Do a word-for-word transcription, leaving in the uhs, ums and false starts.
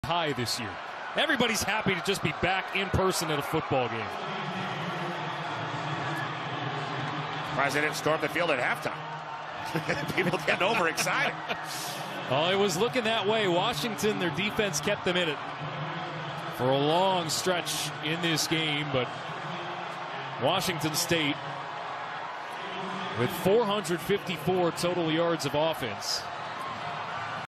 high this year. Everybody's happy to just be back in person at a football game. President stormed the field at halftime. People getting overexcited. Oh, it was looking that way. Washington, their defense kept them in it for a long stretch in this game, but Washington State with four hundred fifty-four total yards of offense